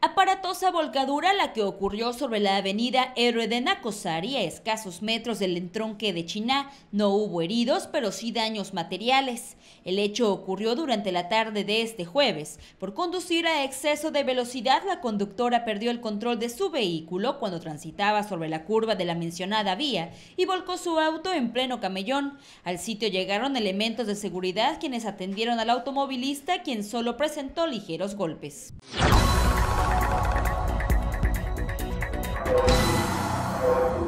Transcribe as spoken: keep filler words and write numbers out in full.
Aparatosa volcadura la que ocurrió sobre la avenida Héroe de Nacosari, a escasos metros del entronque de Chiná. No hubo heridos, pero sí daños materiales. El hecho ocurrió durante la tarde de este jueves. Por conducir a exceso de velocidad, la conductora perdió el control de su vehículo cuando transitaba sobre la curva de la mencionada vía y volcó su auto en pleno camellón. Al sitio llegaron elementos de seguridad quienes atendieron al automovilista, quien solo presentó ligeros golpes. Thank you.